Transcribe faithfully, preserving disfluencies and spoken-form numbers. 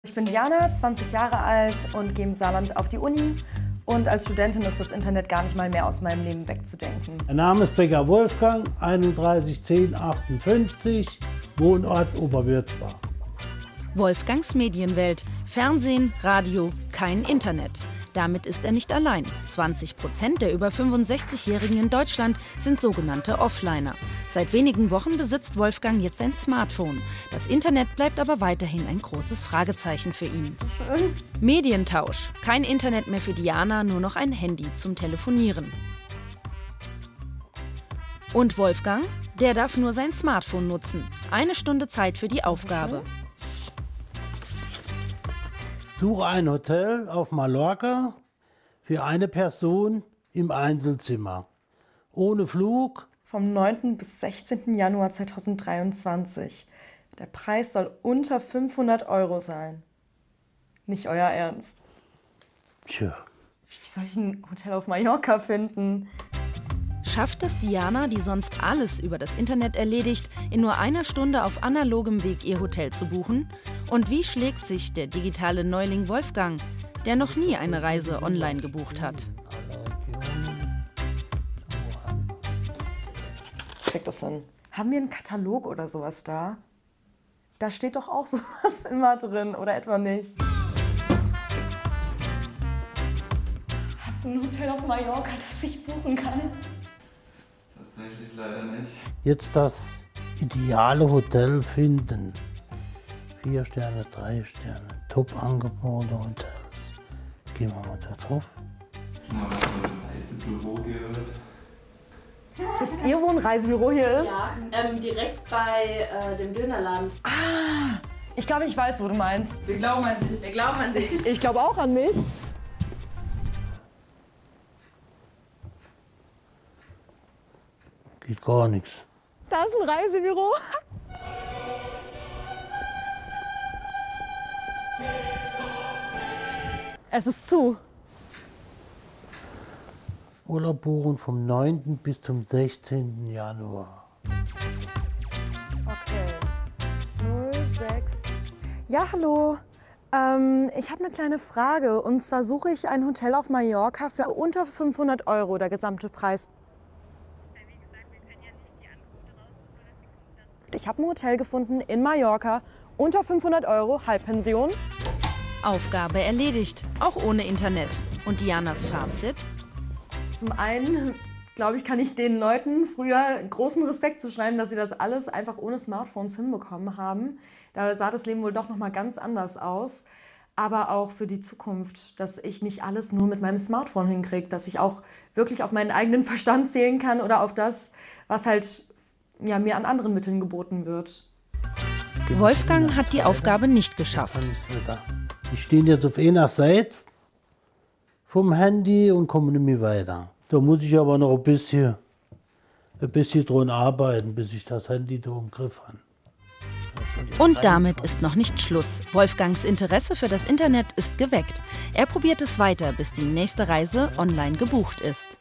Ich bin Diana, zwanzig Jahre alt und gehe im Saarland auf die Uni. Und als Studentin ist das Internet gar nicht mal mehr aus meinem Leben wegzudenken. Mein Name ist Becker Wolfgang, einunddreißig zehn achtundfünfzig, Wohnort Oberwürzbach. Wolfgangs Medienwelt, Fernsehen, Radio, kein Internet. Damit ist er nicht allein. zwanzig Prozent der über fünfundsechzigjährigen in Deutschland sind sogenannte Offliner. Seit wenigen Wochen besitzt Wolfgang jetzt ein Smartphone. Das Internet bleibt aber weiterhin ein großes Fragezeichen für ihn. Medientausch. Kein Internet mehr für Diana, nur noch ein Handy zum Telefonieren. Und Wolfgang? Der darf nur sein Smartphone nutzen. Eine Stunde Zeit für die Aufgabe. Suche ein Hotel auf Mallorca für eine Person im Einzelzimmer. Ohne Flug. Vom neunten bis sechzehnten Januar zweitausenddreiundzwanzig. Der Preis soll unter fünfhundert Euro sein. Nicht euer Ernst. Tja. Wie soll ich ein Hotel auf Mallorca finden? Schafft es Diana, die sonst alles über das Internet erledigt, in nur einer Stunde auf analogem Weg ihr Hotel zu buchen? Und wie schlägt sich der digitale Neuling Wolfgang, der noch nie eine Reise online gebucht hat? Kriegt das hin? Haben wir einen Katalog oder sowas da? Da steht doch auch sowas immer drin, oder etwa nicht? Hast du ein Hotel auf Mallorca, das ich buchen kann? Tatsächlich leider nicht. Jetzt das ideale Hotel finden. Vier Sterne, drei Sterne, Top-Angebote, Hotels. Gehen wir mal da drauf. Schon mal was von dem Reisebüro gehört? Wisst ihr, wo ein Reisebüro hier ist? Ja, ähm, direkt bei äh, dem Dönerladen. Ah, ich glaube, ich weiß, wo du meinst. Wir glauben an dich. Wir glauben an dich. Ich glaube auch an mich. Geht gar nichts. Da ist ein Reisebüro. Es ist zu. Urlaub buchen vom neunten bis zum sechzehnten Januar. Okay. null sechs. Ja, hallo. Ähm, ich habe eine kleine Frage. Und zwar suche ich ein Hotel auf Mallorca für unter fünfhundert Euro, der gesamte Preis. Ich habe ein Hotel gefunden in Mallorca, unter fünfhundert Euro, Halbpension. Aufgabe erledigt, auch ohne Internet. Und Dianas Fazit? Zum einen, glaube ich, kann ich den Leuten früher großen Respekt zuschreiben, dass sie das alles einfach ohne Smartphones hinbekommen haben. Da sah das Leben wohl doch noch mal ganz anders aus. Aber auch für die Zukunft, dass ich nicht alles nur mit meinem Smartphone hinkriege, dass ich auch wirklich auf meinen eigenen Verstand zählen kann oder auf das, was halt ja, mir an anderen Mitteln geboten wird. Wolfgang hat die Aufgabe nicht geschafft. Die stehen jetzt auf einer Seite vom Handy und kommen nicht mehr weiter. Da muss ich aber noch ein bisschen, ein bisschen dran arbeiten, bis ich das Handy da im Griff habe. Und damit ist noch nicht Schluss. Wolfgangs Interesse für das Internet ist geweckt. Er probiert es weiter, bis die nächste Reise online gebucht ist.